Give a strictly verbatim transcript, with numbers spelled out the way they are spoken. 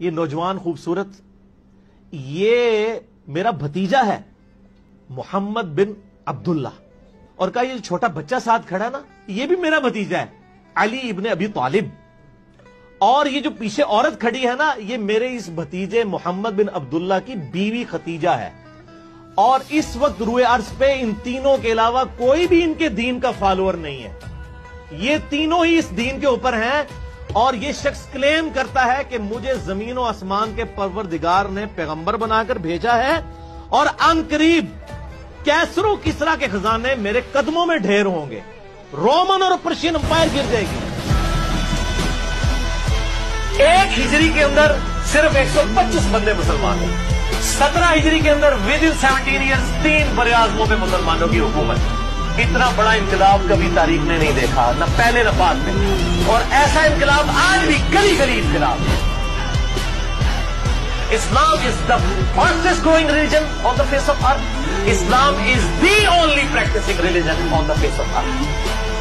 یہ نوجوان خوبصورت یہ میرا بھتیجا ہے محمد بن عبداللہ، اور کہا یہ چھوٹا بچہ ساتھ کھڑا نا یہ بھی میرا بھتیجا ہے علی ابن ابی طالب، اور یہ جو پیچھے عورت کھڑی ہے نا یہ میرے اس بھتیجے محمد بن عبداللہ کی بیوی ختیجہ ہے، اور اس وقت روئے عرض پہ ان تینوں کے علاوہ کوئی بھی ان کے دین کا فالوور نہیں ہے، یہ تینوں ہی اس دین کے اوپر ہیں، اور یہ شخص کلیم کرتا ہے کہ مجھے زمین و آسمان کے پروردگار نے پیغمبر بنا کر بھیجا ہے، اور ان قریب کیسر و کسرا کے خزانے میرے قدموں میں ڈھیر ہوں گے، رومن اور پرشین امپائر گر جائے گی۔ ایک ہجری کے اندر صرف ایک سو پچیس بندے مسلمان ہیں، سترہ ہجری کے اندر ود ان سیونٹین ایئرز تین بر اعظموں میں مسلمانوں کی حکومت۔ اتنا بڑا انقلاب کبھی تاریخ نے نہیں دیکھا، نہ پہلے نہ بعد میں، اور ایسا انقلاب آج بھی گلی گلی انقلاب ہے۔ Islam is the fastest growing religion on the face of earth. Islam is the only practicing religion on the face of earth.